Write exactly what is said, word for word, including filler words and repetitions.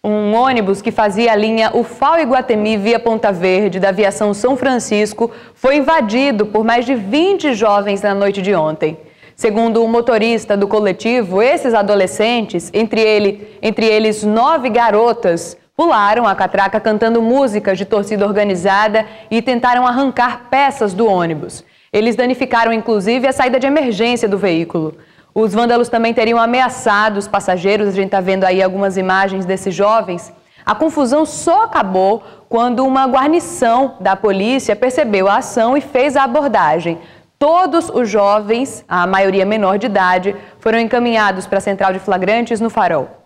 Um ônibus que fazia a linha U F A O-Iguatemi via Ponta Verde, da aviação São Francisco, foi invadido por mais de vinte jovens na noite de ontem. Segundo o motorista do coletivo, esses adolescentes, entre, ele, entre eles nove garotas, pularam a catraca cantando músicas de torcida organizada e tentaram arrancar peças do ônibus. Eles danificaram inclusive a saída de emergência do veículo. Os vândalos também teriam ameaçado os passageiros, a gente está vendo aí algumas imagens desses jovens. A confusão só acabou quando uma guarnição da polícia percebeu a ação e fez a abordagem. Todos os jovens, a maioria menor de idade, foram encaminhados para a central de flagrantes no Farol.